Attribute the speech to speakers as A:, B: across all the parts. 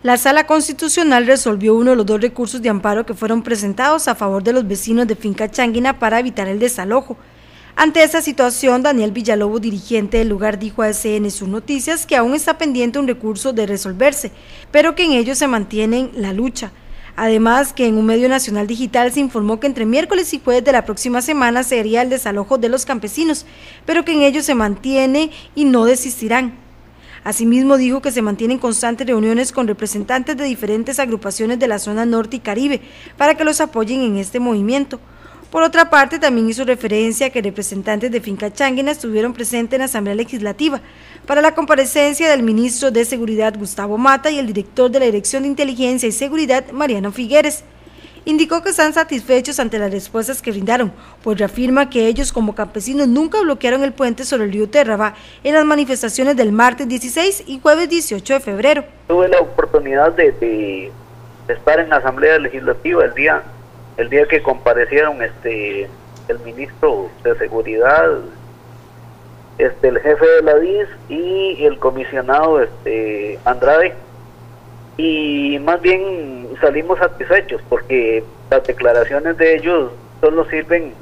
A: La Sala Constitucional resolvió uno de los dos recursos de amparo que fueron presentados a favor de los vecinos de Finca Changuina para evitar el desalojo. Ante esa situación, Daniel Villalobos, dirigente del lugar, dijo a SN Sur Noticias que aún está pendiente un recurso de resolverse, pero que en ello se mantiene la lucha. Además, que en un medio nacional digital se informó que entre miércoles y jueves de la próxima semana sería el desalojo de los campesinos, pero que en ello se mantiene y no desistirán. Asimismo, dijo que se mantienen constantes reuniones con representantes de diferentes agrupaciones de la zona norte y Caribe para que los apoyen en este movimiento. Por otra parte, también hizo referencia a que representantes de Finca Changuina estuvieron presentes en la Asamblea Legislativa para la comparecencia del ministro de Seguridad, Gustavo Mata, y el director de la Dirección de Inteligencia y Seguridad, Mariano Figueres. Indicó que están satisfechos ante las respuestas que brindaron, pues reafirma que ellos como campesinos nunca bloquearon el puente sobre el río Terraba en las manifestaciones del martes 16 y jueves 18 de febrero.
B: Tuve la oportunidad de estar en la Asamblea Legislativa el día que comparecieron el ministro de Seguridad, el jefe de la DIS y el comisionado Andrade, y más bien salimos satisfechos porque las declaraciones de ellos solo sirven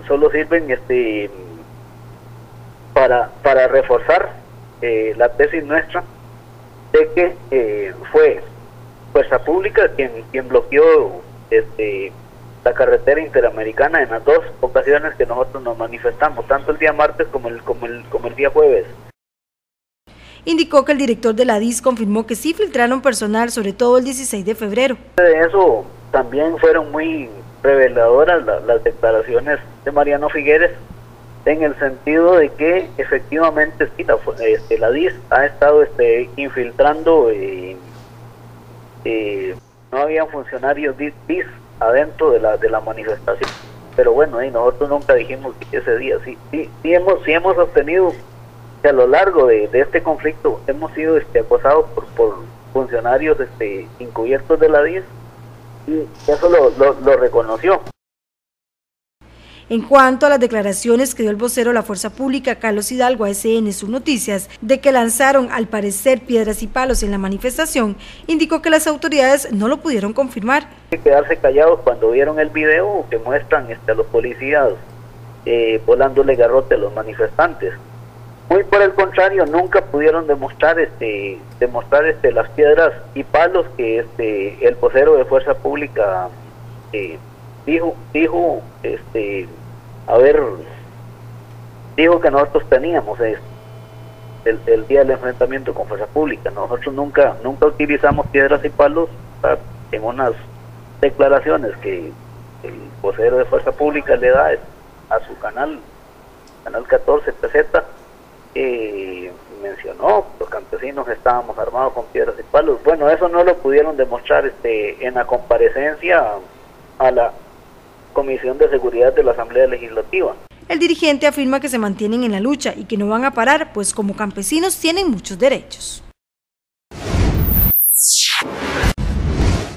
B: para reforzar la tesis nuestra de que fue Fuerza Pública quien bloqueó la carretera interamericana en las dos ocasiones que nosotros nos manifestamos, tanto el día martes como el día jueves.
A: Indicó que el director de la DIS confirmó que sí filtraron personal, sobre todo el 16 de febrero.
B: De eso también fueron muy reveladoras las declaraciones de Mariano Figueres, en el sentido de que efectivamente sí, la DIS ha estado infiltrando, no habían funcionarios DIS adentro de la manifestación, pero bueno, nosotros nunca dijimos que ese día sí hemos sostenido que a lo largo de este conflicto hemos sido acosados por funcionarios encubiertos de la DIS, y eso lo reconoció.
A: En cuanto a las declaraciones que dio el vocero de la Fuerza Pública, Carlos Hidalgo, a SN Sur Noticias, de que lanzaron al parecer piedras y palos en la manifestación, indicó que las autoridades no lo pudieron confirmar.
B: Quedarse callados cuando vieron el video que muestran a los policías volándole garrote a los manifestantes. Muy por el contrario, nunca pudieron demostrar las piedras y palos que el vocero de Fuerza Pública dijo que nosotros teníamos el día del enfrentamiento con Fuerza Pública. Nosotros nunca utilizamos piedras y palos en unas declaraciones que el vocero de Fuerza Pública le da a su canal 14 PZ. Mencionó los campesinos estábamos armados con piedras y palos. Bueno, eso no lo pudieron demostrar en la comparecencia a la Comisión de Seguridad de la Asamblea Legislativa.
A: El dirigente afirma que se mantienen en la lucha y que no van a parar, pues como campesinos tienen muchos derechos.